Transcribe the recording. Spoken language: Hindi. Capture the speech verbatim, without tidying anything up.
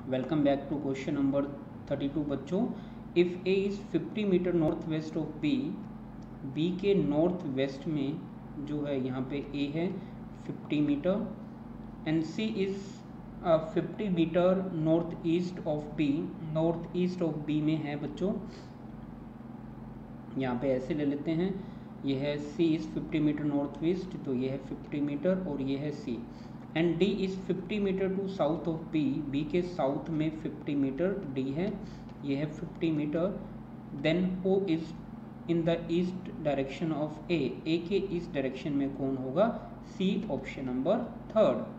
Welcome back to question number thirty two बच्चों। If A is fifty meter north west of B, B के नॉर्थ वेस्ट में जो है यहाँ पे ए है fifty meter and C is fifty meter north east of B. North east of B में है बच्चों, यहाँ पे ऐसे ले लेते हैं, ये है C is fifty meter north east, तो ये है फिफ्टी मीटर और ये है C. And D is fifty meter to south of B, B के साउथ में फिफ्टी मीटर डी है, ये है fifty meter. Then O is in the east direction of A, A के ईस्ट डायरेक्शन में कौन होगा? C, option number third.